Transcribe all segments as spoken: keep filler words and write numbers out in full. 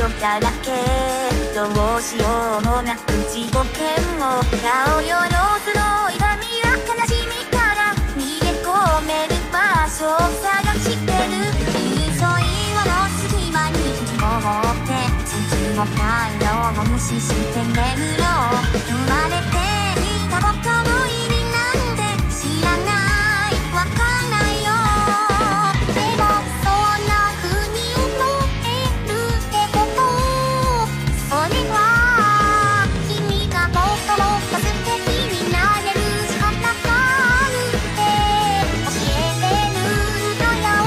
ことだらけ。どうしようもなく自己嫌悪、顔よろずの痛みや悲しみから逃げ込める場所を探してる。嘘岩の隙間に引きこもって月も太陽も無視して眠ろう。生まれていたことの意味なんて知らない、わかんないよ。でもそんな風に思えるってこと、それは君がもっともっと素敵になれる仕方があるって教えてるのよ。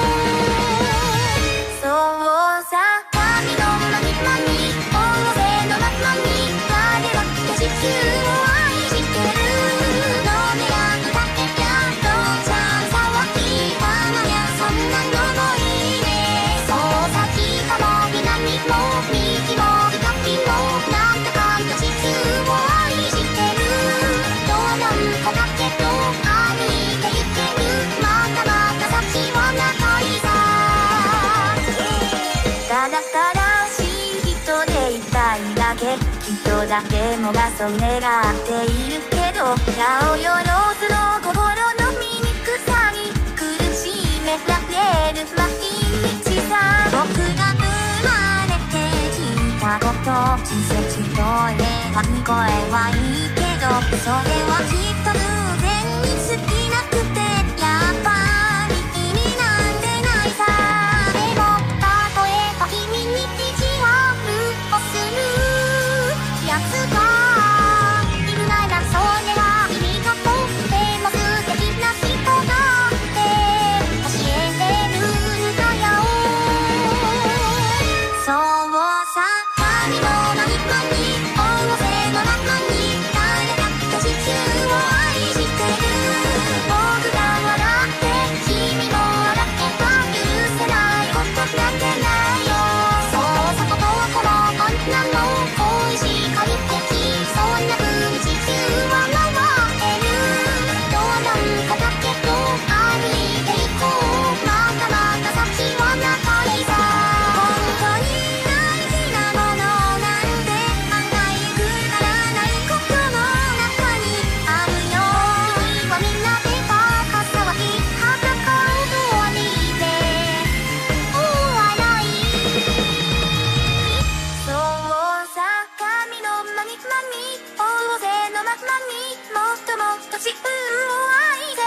そうさ、髪のまにまに大勢のままに誰だって地球を愛してる。飲めやいたけやどうちゃん騒ぎたまやそんなのもいいね。そうさ、北も南も右も左もなんだかんだ地球を愛してる。どうなんこだけど歩いていける。まだまだ先は長いさ。ただただしい人でいたいだけ、人だけもがそれがっているけど、顔よろずの心の醜さに苦しめられる毎日さ。僕が生まれて聞いたこと、季節とえばに声はいいけど、それはきっと偶然に過ぎなくてやっぱり意味なんてないさ。でも例えば君に意地悪をするやつがいるなら、それは君がとっても素敵な人だって教えてるのよ。そうさ、髪のまにまに大勢のままに誰だって地球を愛してる。僕が笑って君も笑えば許せないことなんてないよ。そうさ、こところこんなの恋しかり的、そんな風に地球は回ってる。どうなんかだけど歩いていこう。まだまだ先は長いさ。本当に大事なものなんて案外くだらないことの中にあるよ。君はみんなでバカ騒ぎ裸をドアにいて大笑い。そうさ、髪のまにまに大勢のままにもっともっと自分を愛せ